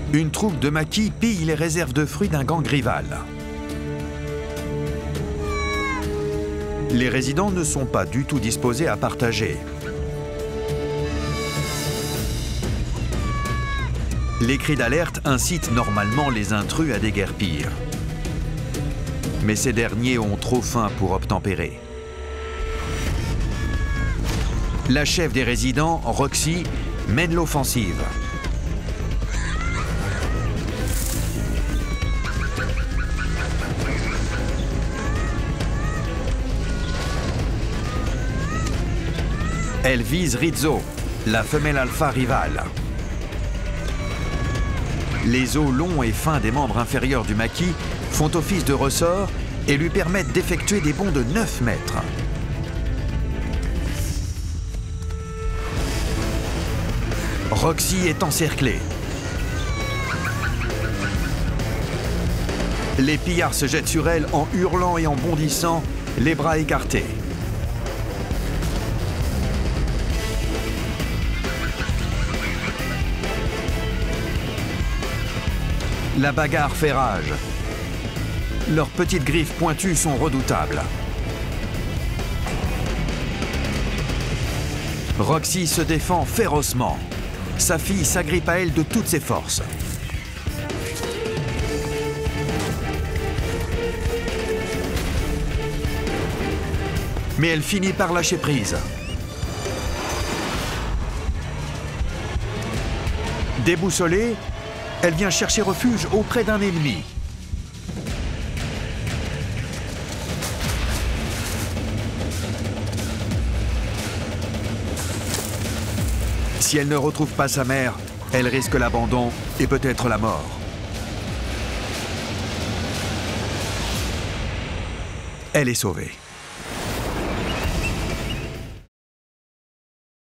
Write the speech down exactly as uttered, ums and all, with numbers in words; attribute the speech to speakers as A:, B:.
A: une troupe de maquis pille les réserves de fruits d'un gang rival. Les résidents ne sont pas du tout disposés à partager. Les cris d'alerte incitent normalement les intrus à déguerpir. Mais ces derniers ont trop faim pour obtempérer. La chef des résidents, Roxy, mène l'offensive. Elle vise Rizzo, la femelle alpha rivale. Les os longs et fins des membres inférieurs du maquis font office de ressort et lui permettent d'effectuer des bonds de neuf mètres. Roxy est encerclée. Les pillards se jettent sur elle en hurlant et en bondissant, les bras écartés. La bagarre fait rage. Leurs petites griffes pointues sont redoutables. Roxy se défend férocement. Sa fille s'agrippe à elle de toutes ses forces. Mais elle finit par lâcher prise. Déboussolée, elle vient chercher refuge auprès d'un ennemi. Si elle ne retrouve pas sa mère, elle risque l'abandon et peut-être la mort. Elle est sauvée.